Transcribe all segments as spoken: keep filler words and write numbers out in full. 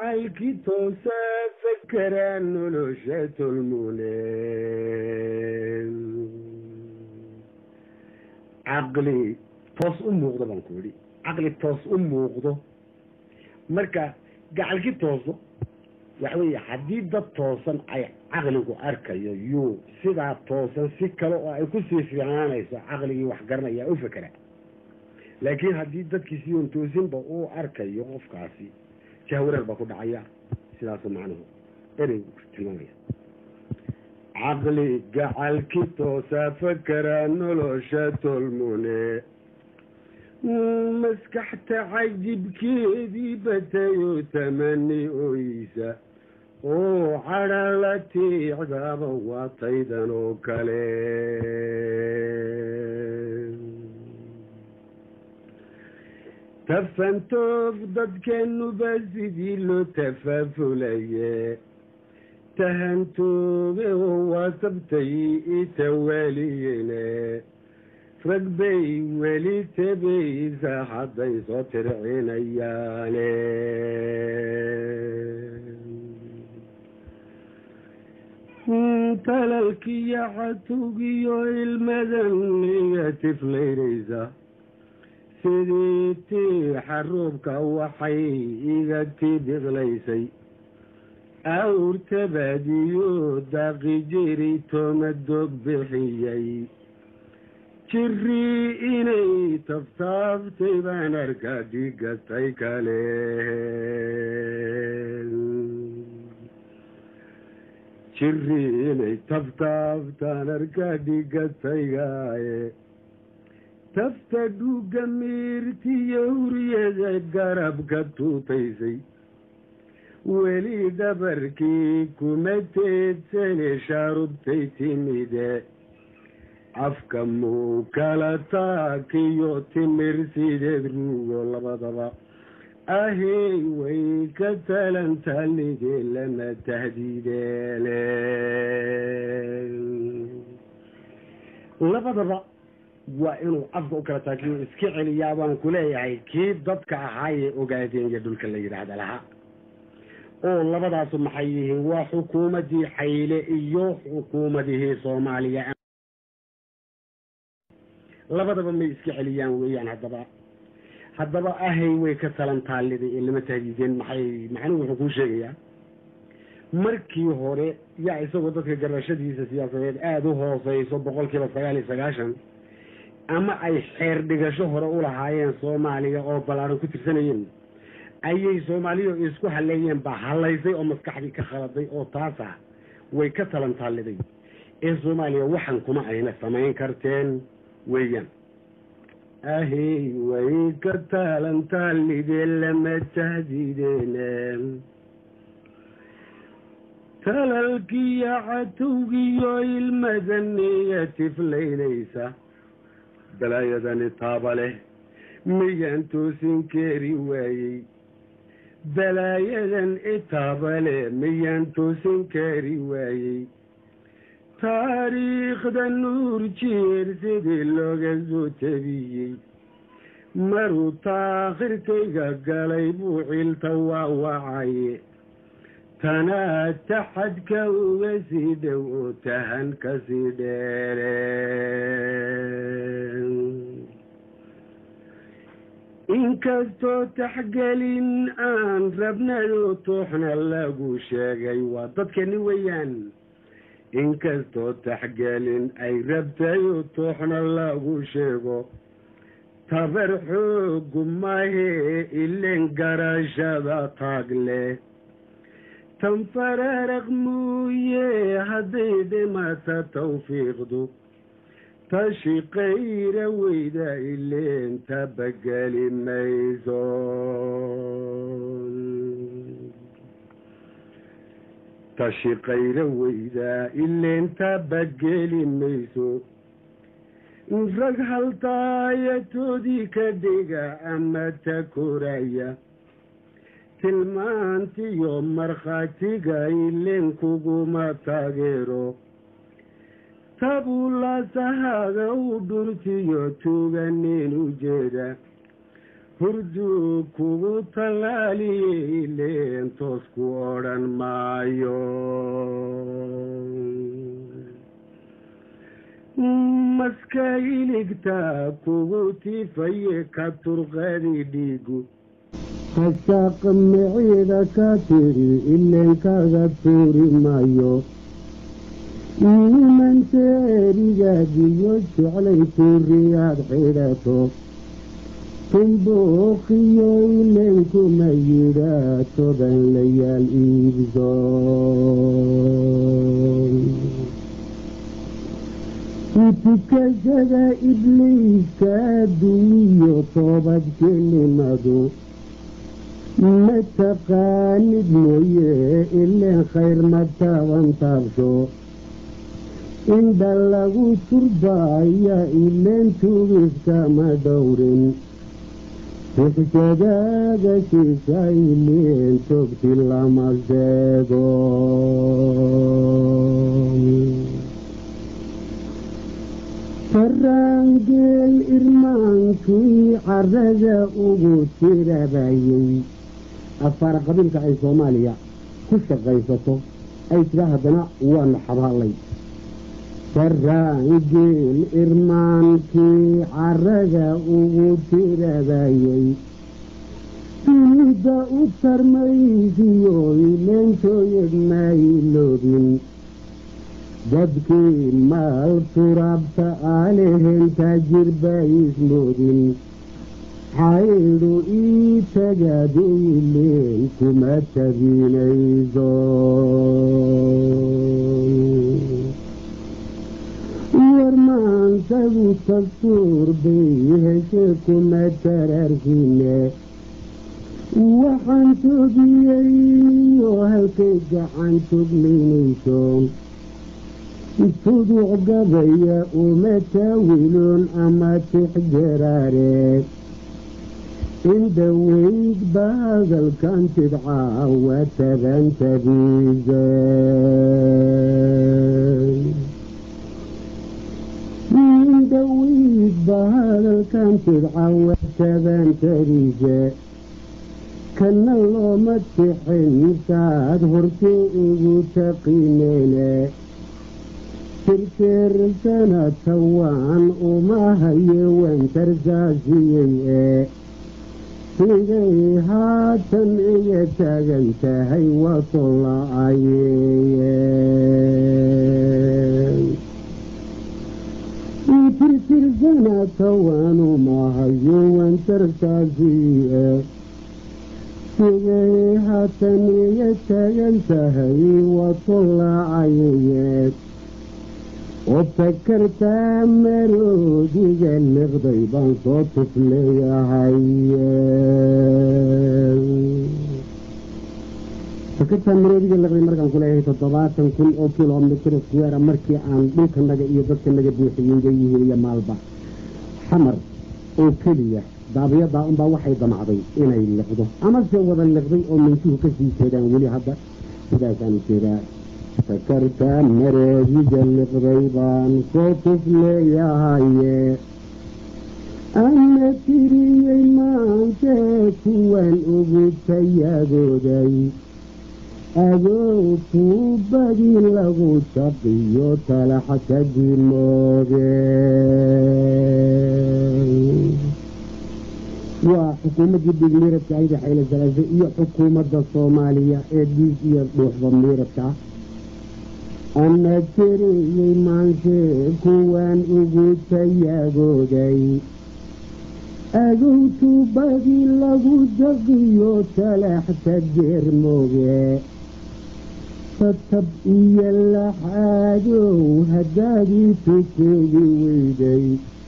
جعلك توسى فكر نلوشة المنين عقلي توس أم وغضة بانكولي عقلي توس أم وغضة مركا جعلك توسو يعني حديد توسن أي عقلك أركيو يو سيدا توسن سكرو أي كسي في عانيس عقلي وحقرنا يا أفكره لكن حديد كيسيون توسن بقو أركيو أفكاسي جهورك بقو دعيا سلاسة معنه إري تلمامي عقلي جعلك توسا فكر نلوشة المنى مسكحت عجب كيدي بتيو تمني أويسا وعرلتي عذابا وطيدا وكلام تفنتو ضد كانوا بزيدي له تفافلي تهنتو وصبتي توالينا رقبي ولي تبي حظي صوت عينيالي تلالك يا عتوقي المدنية تفليريزا سيديتي حروبك وحيقتي بغليسي أو تباديو داقي جيري تمدق بحيي جري إني تفتفتي بان أركادي قطيك لين جري إني تفتفتان أركادي قطيك لين تفتدو قميرتي يوري ذا قرب قطو تيسي ولي دبركي كومتي تسني شارب تيتيني ده أفكمو كالتاكيو تمرسي دبرو لبضبا أهي ويكتلن تالي لنا تهديدين لبضبا وإنه أفضل كالتاكيو اسكعلي يابان كلي كيف ضدك هاي أقايدين يدولك اللي يراد لها oo labadaas maxay yihiin waa xukuumadii xayle iyo xukuumadii Soomaaliya labadaba ma iska xiliyaan weeyaan hadaba hadaba ahay way ka talan taaliday ilma taajideen maxay macnuhu wuxuu ku sheegayaa markii hore yaa isagoo dadka garashadiisa siyaasadeed aad u hooseyso boqolkiiba sagaal iyo sagaashan ama ay xeer dhigasho hore u lahaayeen Soomaaliya oo balaaran ku tirsanayeen ayay Soomaaliya isku haleeyeen ba halaysay oo maskaxdii ka khaladay oo taasa way ka talan taaliday ee Soomaaliya waxan kuma ayna sameyn karteen weeyaan ahay way ka talan taaliday lama tahdiideen talalki ya atugi ilmadaniya tiflaynaysa balaayadani taabale miyan toosin kari waayay بلايا إتابلي ميان توسن كاري واي تاريخ دا نور جير سيدي اللوغزو تبيي مرو تاخر كيغا قليبو عيلتوا وعاي تنا تحد كوغسيد وتهن كسيدين inkastoo taxgelin aan rabnayo tooxna lagu sheegay waa dadkani weeyaan inkastoo taxgelin ay rabtayo tooxna lagu sheego tabar xoogu mahe ilen garashada taagle tan fararaq muuye hadday dhimata tawfiiqdu تشي غير ويدا اللي انت بقالي ميزون تشي غير ويدا اللي انت بقالي ميزون نفرق هالطاية دي كديقة أما تكوريا تلمانتي يوم مرخاتي قايلين كوكو ما تاغيرو تابولا سهاغا ودرتي يوتوغا نينو جيدا hurdu kugu talaaliye ileen toos ku odhan maayo maska iligta kugu tifaye ka turqadi dhiigu hasaaq miciida ka tiri ileen kaga tuuri maayo nimanta erigaadiyo jeclay tuuriyaad xidhato tumbuuqiyo ileenkuma yidhaa toban layaal iibso utukashada ibliiska adduuniyo toobad kelimadu ma taqaanid mooye ileen khayr ma taaban taabsho indha lagu turbaaya ileen tugiskama dhowrin sixshadaaga siisa ileen togti lama sheego faraangeel irmaankii carada ugu tirabayay afaara qabiilka ay soomaaliya ku shaqaysato ay tira haddana waanu xabaalay faraangeel irmaankii carada ugu tirabayay dunida u tarmaysiyo ileentooyad mayloobin dadkii maal turaabta aalehen taajirba ismoodin xaydhu ii tagaadu ileen kuma tabinayso warmaantagu dastuur bay heshe kuma tararkine waxaan togiyeyniyo halkay gacan togmaynayso tuduuc gabaya uma taawiloon ama tixjaraare inda weyd ba hadalkan tidcaa waa tabantabiise inda weyd ba hadalkan tidcaa waa tabantabiise kana looma tixin saad hortee ugu taqineene tirtirsana tawaan uma haye wantarsaasiyey ee siday haatan iga taagan tahay wato la-ayeye tirtirsana tawaan uma haye wantarsaasiye siday haatan iga taagan tahay wato la-ayeye oo fakartaa maroodiga liqday baan soo tufleeyahay fakartaa maroodiga liqday markaan ku leeyahay toddobaatan kun oo kilomitr square markii aan dhulkanaga iyo dadkanaga buuxiyey leeyihiin iyo maalba xamar oo keliya daabiyadaa unbaa waxay damacday inay liqdo amase wada liqday oo mintuhu kasii jeedaan weli hadda sidaasaan ujeedaa fakartaa maroodiga liqday baan soo tufleeyahaye ana tiriyey maantee kuwan ugu tayagooday adoo tuubadii lagu shaqiyo talaxtagii mooge waa xukuumaddii dhig miiradka ayda xayla salaase iyo xukuumadda soomaaliya ee dhiig iyo dhuuxba miiradka ana tiriyey maansee kuwan ugu tayagooday adow tuubadii lagu daqiyo talaxta geer mooge tatab iyo laxaadow haddaadii tukeegi weyday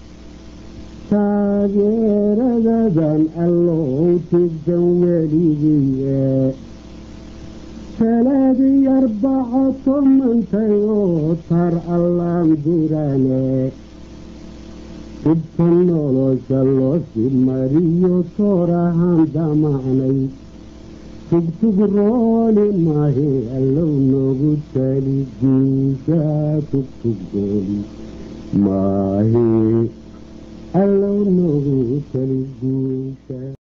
taageeradadan allow tigdan weligiye talaadii arbaca tomantay oo tar allaan dirane dhibka nolosha loosi mariyo toorahaan damacnay tugtug rooli maahe allow noogu tali guusha tugtug rooli maahe allow noogu tali guusha.